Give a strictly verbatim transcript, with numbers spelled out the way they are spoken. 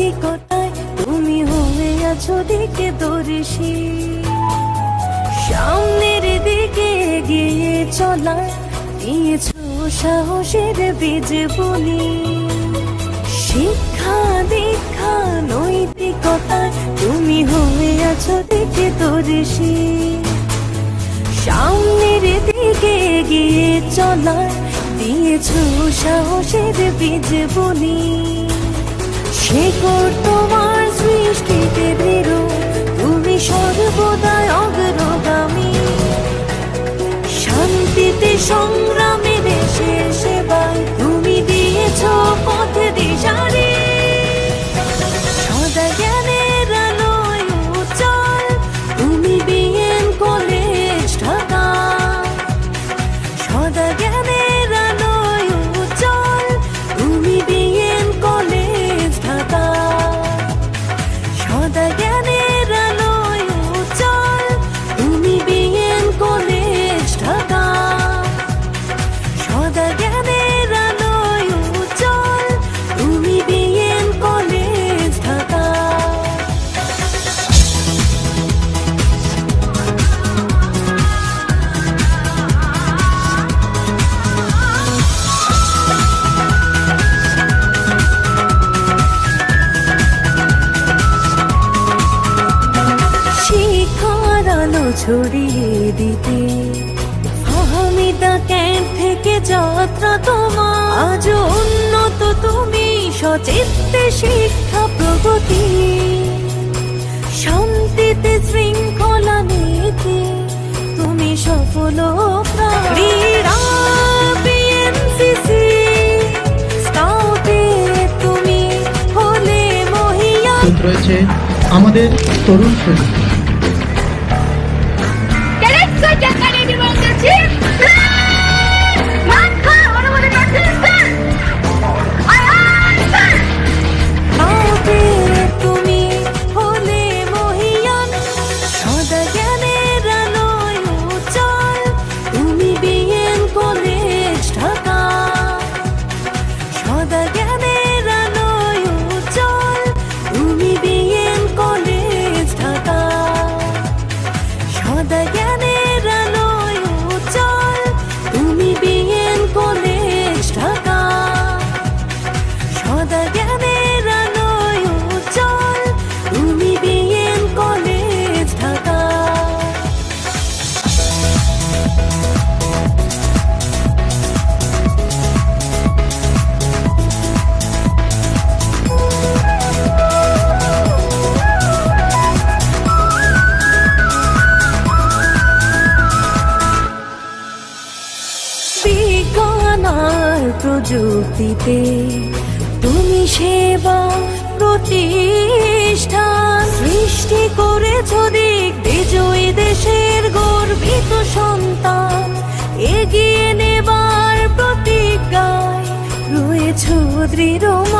নৈতিকতায় তুমি হয়ে আছো দিকে দর্শী। সামনের দিকে এগিয়ে চলার দিয়েছো সাহসের বীজ বলি। শিক্ষা দীক্ষা নৈতিকতায় তুমি হয়ে আছো দিকে দর্শী। সামনের দিকে এগিয়ে চলার দিয়েছো সাহসের বীজ বলি। শেকড় তোমার সৃষ্টিতে দৃঢ়, তুমি সর্বদাই অগ্রগামী। শান্তিতে সংগ্রামে দেশের সেবায় তুমি দিয়েছো পথ দিশারি। সদা জ্ঞানের আলোয় উজ্জ্বল তুমি বিএন কলেজ ঢাকা। সদা জ্ঞানের আলোয় উজ্জ্বল তুমি বিএন কলেজ ঢাকা। সদা জ্ঞানের আলোয় উজ্জ্বল তুমি বিএন কলেজ ঢাকা। সদা জ্ঞানের আলোয় উজ্জ্বল তুমি বিএন কলেজ ঢাকা। শিক্ষার আলো ছড়িয়ে দিতে ফাহমিদা ক্যাম্প থেকে যাত্রা তোমার। আজ উন্নত তুমি সচিত্তে শিক্ষা প্রগতি। শান্তিতে শৃঙ্খলা নীতি তুমি সফল ক্রীড়া বিএনসিসি স্কাউটে তুমি হলে মহিয়ান। রয়েছে আমাদের তরুণ সৈনিক। তুমি হলে মহিয়ান। সদা জ্ঞানের আলোয় উজ্জ্বল তুমি বিএন কলেজ ঢাকা। সদা জ্ঞানের আলোয় উজ্জ্বল তুমি বিএন কলেজ ঢাকা। সদা জ্ঞানের আলোয় উজ্জ্বল তুমি বিএন কলেজ ঢাকা। সদা জ্ঞানের আলোয় উজ্জ্বল তুমি বিএন কলেজ ঢাকা। বিজ্ঞান আর প্রযুক্তিতে তুমি সেবা প্রতিষ্ঠান সৃষ্টি করেছো দিক বিজয়ী দেশের গর্বিত সন্তান। এগিয়ে নেবার প্রতিজ্ঞায় রয়েছো দৃঢ়